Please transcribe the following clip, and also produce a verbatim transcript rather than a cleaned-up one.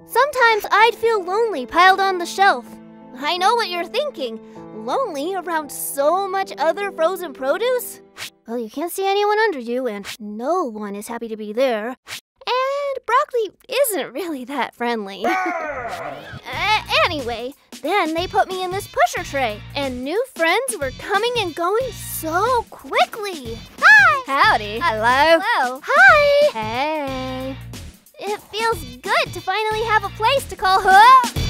Sometimes I'd feel lonely piled on the shelf. I know what you're thinking. Lonely around so much other frozen produce? Well, you can't see anyone under you, and no one is happy to be there. And broccoli isn't really that friendly. uh, anyway, then they put me in this pusher tray, and new friends were coming and going so quickly. Hi! Howdy. Hello. Hello. Hi! Hey. It feels good to finally have a place to call home.